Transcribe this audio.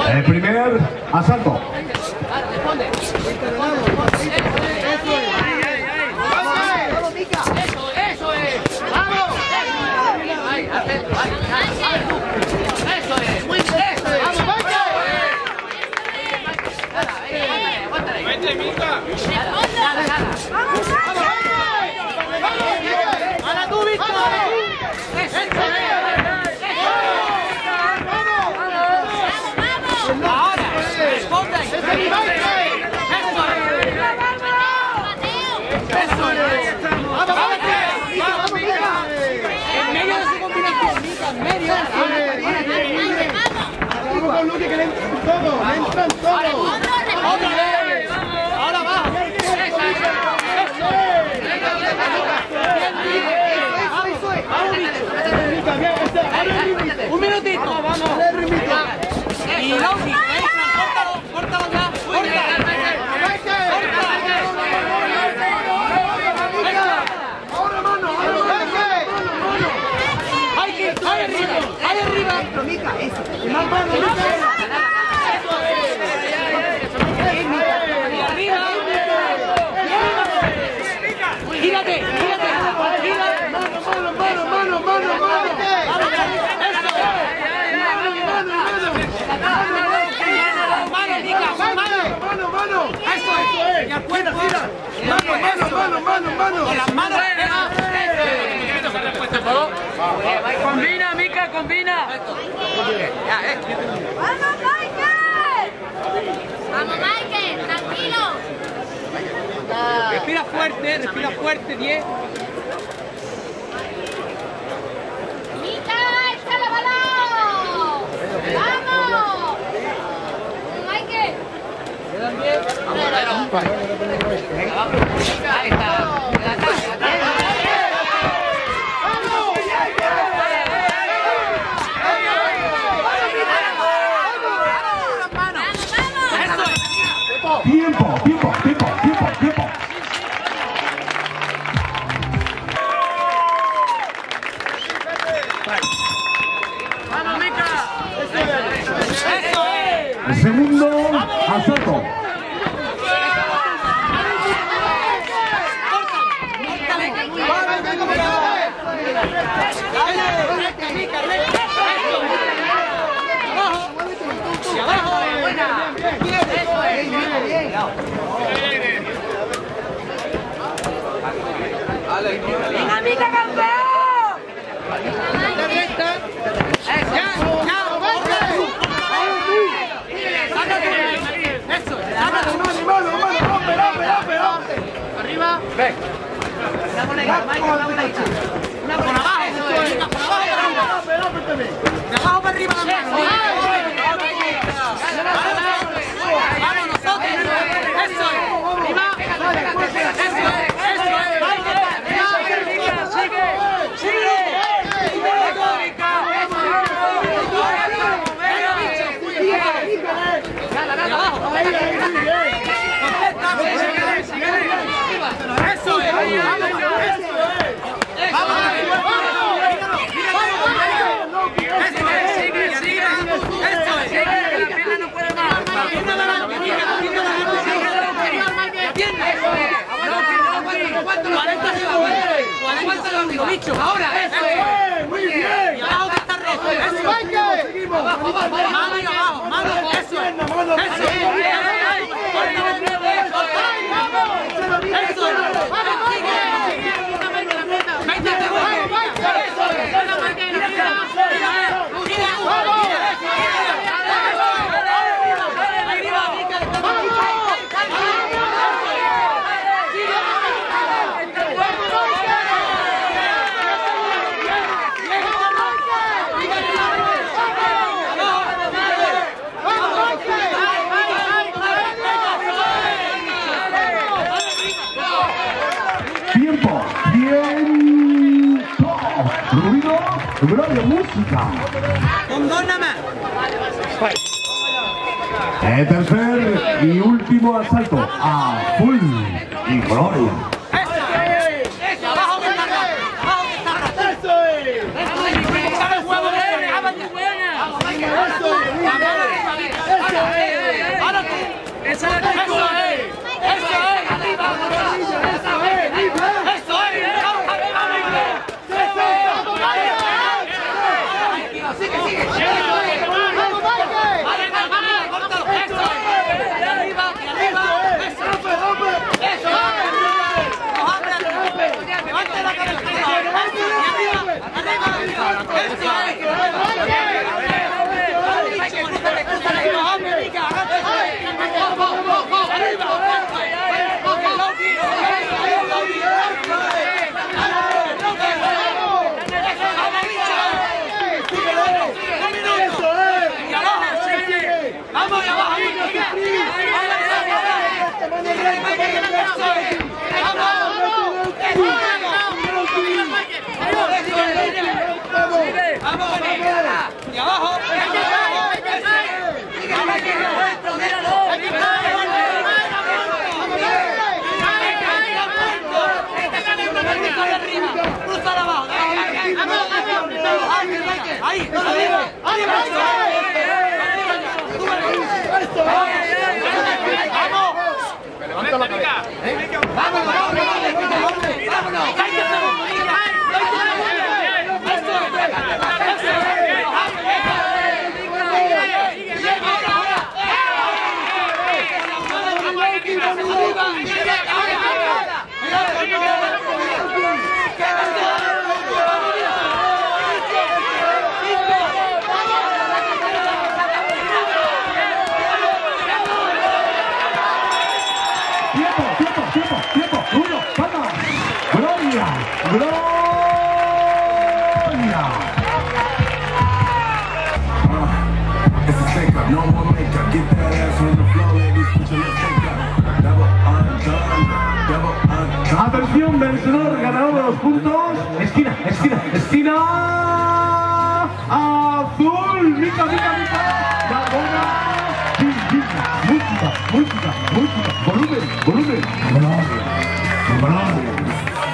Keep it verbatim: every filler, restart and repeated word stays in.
El primer asalto. Un minutito, vamos. Y Lausi, córtalo, córtalo ya. Ahora mano, ahora mano. Ahí arriba, ahí arriba. Mica, eso. Más mano, Mica. Arriba. Gírate, gírate. Mano, mano, mano, mano, mano. Mano, mano. Eso es. Ya puedes, gira. Mano, mano, mano, mano, mano. Con las manos. Combina, Mica, combina. ¡Vamos, Michael! ¡Vamos, Michael! ¡Tranquilo! Respira fuerte, respira fuerte, diez. ¡Mica, échale balón! ¡Vamos! ¡Michael! ¿Quedan diez? Ahí está. Tiempo, tiempo, tiempo, tiempo, tiempo. ¡Vamos, Mica! ¡Eso es! El segundo asalto. ¡Dinámica, campeón! Arriba. Ven. Una moneda, Michael, una monedita. Una por abajo, eso es. Por abajo para arriba. De abajo para arriba la mano. Vamos nosotros. Eso es. Arriba. Eso es. Eso es. Vamos. Sigue. Sigue. De abajo. Eso es. Vamos. Eso es. Sigue, sigue. Eso es. La pierna no puede más. La pierna adelante. La pierna adelante. La pierna. Eso es. cuarenta segundos. cuarenta segundos, bicho. Ahora. Eso es. Muy bien. Y abajo que está rojo. Eso es. Seguimos. Abajo, abajo. Mano y abajo. Mano. Eso es. Eso es. Eso es. Tiempo, tiempo. Ruido, ruido de música. Con dos nada más. El tercer y último asalto a full y gloria. Eso, abajo que está rojo. Abajo que está rojo. Eso es. Eso es. Buscar el huevo de buena. Eso es. Y abajo, ahí, levanta la cabeza. Vamos, vamos, vámonos. Tiempo, tiempo, tiempo, tiempo. Uno, vamos. Gloria, gloria. It's a shake up, no more makeup. Get that ass on the floor, ladies. Put your left leg up. Double undone, double undone. Atención, vencedor, ganador de los puntos. Esquina, esquina, esquina. Azul. Mica, mica, mica. La bola. Música, música, música. Volumen, volumen. Gloria, gloria.